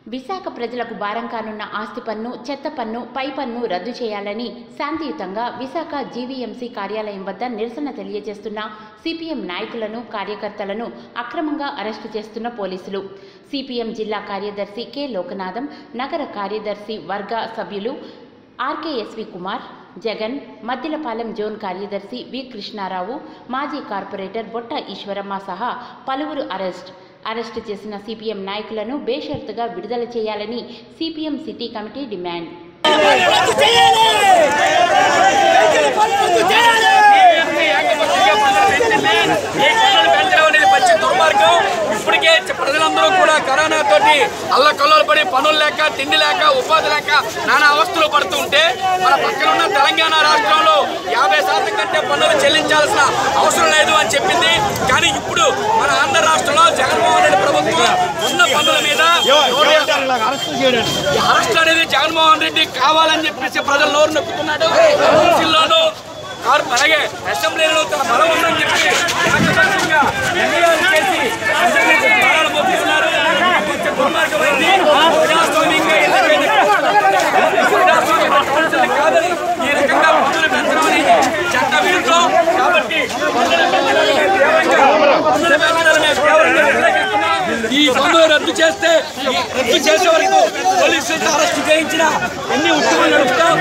విశాఖ ప్రజలకు భారం కానున్న ఆస్తి పన్ను, చెత్త పన్ను, పై పన్ను రద్దు చేయాలని శాంతియుతంగా విశాఖ జీవీఎంసీ కార్యాలయం వద్ద నిరసన తెలియజేస్తున్న సిపిఎం నాయకులను, కార్యకర్తలను అక్రమంగా అరెస్టు చేస్తున్న పోలీసులు. సిపిఎం జిల్లా కార్యదర్శి కె లోకనాథం, నగర కార్యదర్శి వర్గ సభ్యులు ఆర్కేఎస్వి కుమార్, జగన్, మద్దిలపాలెం జోన్ కార్యదర్శి వి కృష్ణారావు, మాజీ కార్పొరేటర్ బొట్ట ఈశ్వరమ్మ సహా పలువురు అరెస్టు చేసిన సిపిఎం నాయకులను బేషరతుగా విడుదల చేయాలని సిపిఎం సిటీ కమిటీ డిమాండ్. ఇప్పటికే ప్రజలందరూ కూడా కరోనా తోటి అల్లకల్లోలు పడి పనులు లేక, తిండి లేక, ఉపాధి లేక నానా అవస్థలు పడుతుంటే మన పక్కన ఉన్న తెలంగాణ రాష్ట్రంలో 50% కంటే పన్నులు చెల్లించాల్సిన అవసరం లేదు అని చెప్పింది. కానీ ఇప్పుడు మన ఆంధ్ర రాష్ట్రంలో జగన్మోహన్ రెడ్డి ప్రభుత్వం ఉన్న పన్నుల మీద అరెస్ట్ అనేది జగన్మోహన్ రెడ్డి కావాలని చెప్పేసి ప్రజలు నోరు నొక్కుతున్నాడు. కౌన్సిల్లోనూ అలాగే అసెంబ్లీలో తన బలం ఉందని చెప్పి కాదని ఈ రకంగా పన్నులు పెంచడం అనేది చట్ట విరుద్ధం. కాబట్టి ఈ పన్నులు రద్దు చేస్తే చేసే వరకు పోలీసులతో అరెస్ట్ చేయించిన ఎన్ని ఉద్యమాలు నడుపుతాం.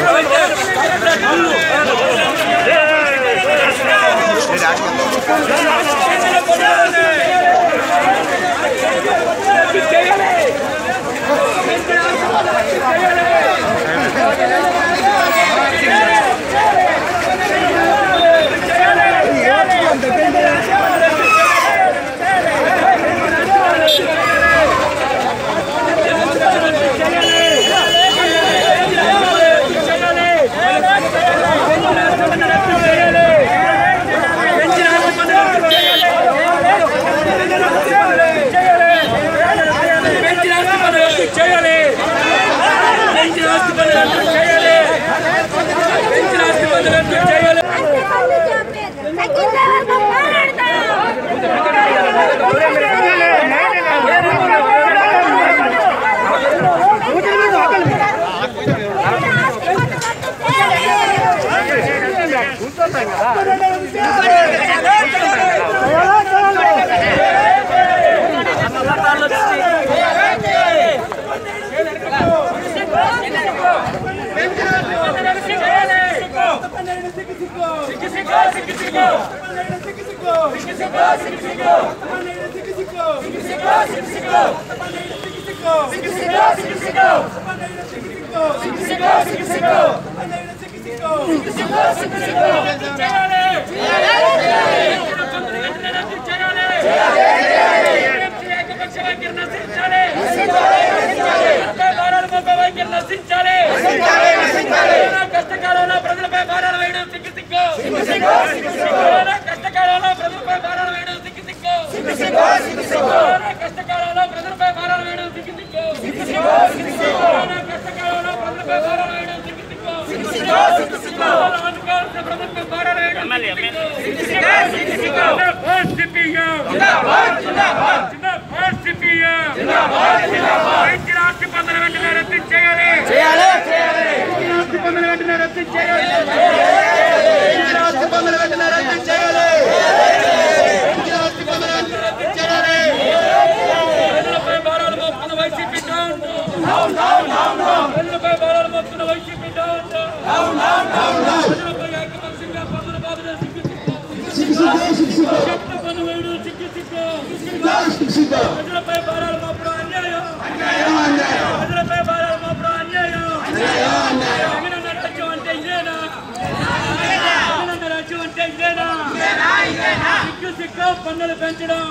పన్నులు పెంచడం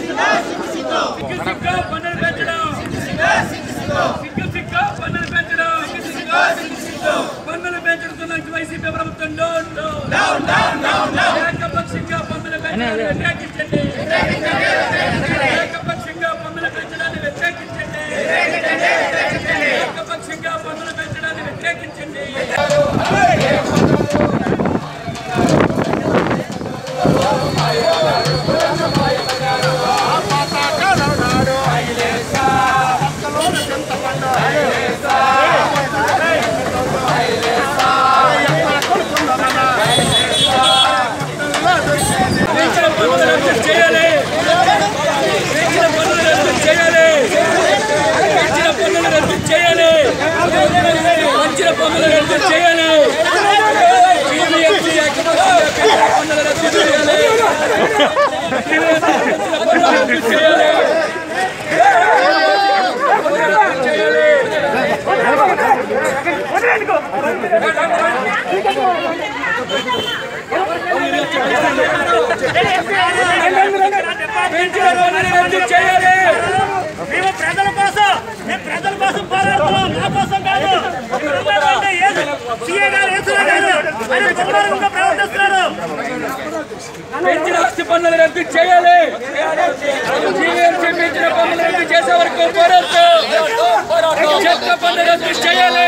వైసీపీ ప్రభుత్వం ఏకపక్షంగా పన్నులు పెంచడాన్ని వ్యతిరేకించండి. ఏకపక్షంగా పన్నులు పెంచడాన్ని వ్యతిరేకించండి. ఏకపక్షంగా పన్నులు పెంచడాన్ని వ్యతిరేకించండి. రద్దు చేయాలి. జీవీఎంసీ పన్నుల రద్దు చేయాలి. రద్దు చేయాలి. మేము ప్రజల కోసం పోరాడుతున్నాం, నా కోసం కాదు. సీఏ గారు ప్రవర్తిస్తున్నారు. పెంచిన ఆస్తి పన్నులు రద్దు చేయాలి. జీవీఎంసీ పెంచిన పన్నులు రద్దు చేసే వరకు పోరాడుతూ చెత్త పన్ను రద్దు చేయాలి.